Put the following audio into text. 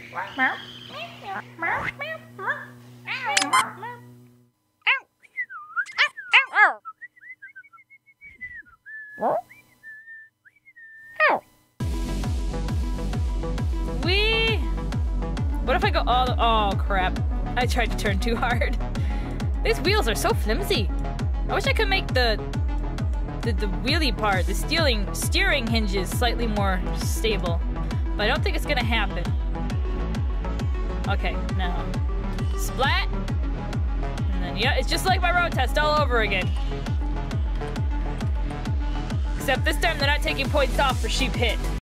Wee! What if I go all the— oh crap. I tried to turn too hard. These wheels are so flimsy. I wish I could make the wheelie part, the steering hinges slightly more stable. But I don't think it's gonna happen. Okay, now splat. And then yeah, it's just like my road test all over again. Except this time they're not taking points off for sheep hit.